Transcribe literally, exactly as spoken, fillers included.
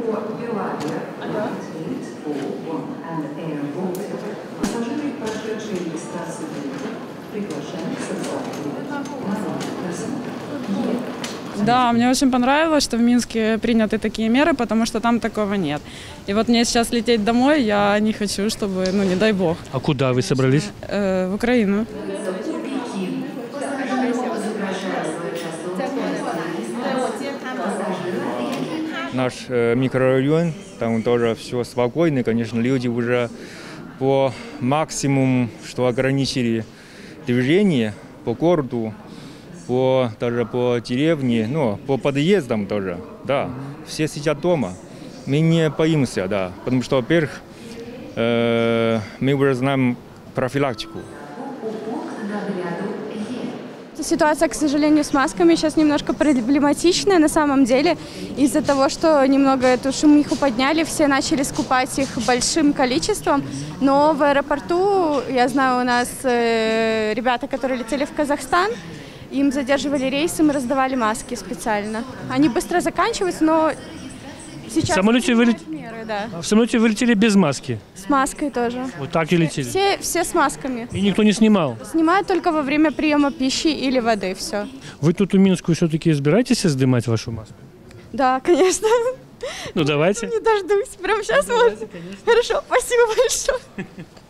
Алло. Пассажиры, прошедшие регистрацию билета, приглашены к социальному. Да, мне очень понравилось, что в Минске приняты такие меры, потому что там такого нет. И вот мне сейчас лететь домой, я не хочу, чтобы, ну не дай бог. А куда вы собрались? Э, в Украину. Наш э, микрорайон, там тоже все спокойно, конечно, люди уже по максимуму, что ограничили движение по городу, по, даже по деревне, ну, по подъездам тоже, да, все сидят дома. Мы не боимся, да, потому что, во-первых, э, мы уже знаем профилактику. Ситуация, к сожалению, с масками сейчас немножко проблематичная на самом деле. Из-за того, что немного эту шумиху подняли, все начали скупать их большим количеством. Но в аэропорту, я знаю, у нас э, ребята, которые летели в Казахстан, им задерживали рейсы, мы раздавали маски специально. Они быстро заканчиваются, но сейчас... В самолете, вы... меры, да. в самолете вы летели без маски? С маской тоже. Вот так и летели? Все, все с масками. И никто не снимал? Снимают только во время приема пищи или воды, все. Вы тут у Минскую все-таки избираетесь снимать вашу маску? Да, конечно. Ну давайте. Не дождусь. Прямо сейчас можно? Хорошо, спасибо большое.